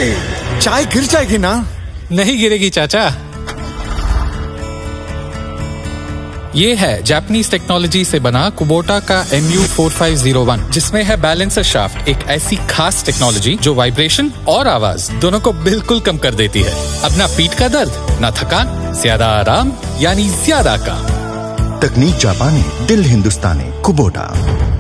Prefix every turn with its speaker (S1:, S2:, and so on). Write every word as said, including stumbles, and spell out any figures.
S1: चाय गिर जाएगी ना?
S2: नहीं गिरेगी चाचा। ये है जापानीज टेक्नोलॉजी से बना कुबोटा का M U four five zero one, जिसमें है बैलेंसर शाफ्ट, एक ऐसी खास टेक्नोलॉजी जो वाइब्रेशन और आवाज दोनों को बिल्कुल कम कर देती है। अब ना पीठ का दर्द, ना थकान, ज्यादा आराम यानी ज्यादा काम।
S3: तकनीक जापानी, दिल हिंदुस्तानी, कुबोटा।